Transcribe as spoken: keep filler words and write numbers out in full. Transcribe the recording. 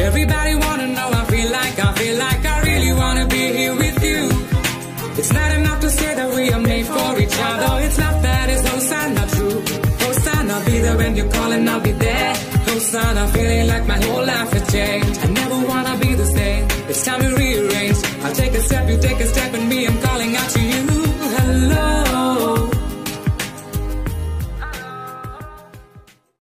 Everybody wanna know, I feel like, I feel like I really wanna be here with you. It's not enough to say that we are made for each other. It's not that, it's no sign, not true. No sign, I'll be there when you're calling, I'll be there. No sign, I'm feeling like my whole life has changed. I never wanna be the same, it's time to rearrange. I'll take a step, you take a step, and me, I'm calling out to you.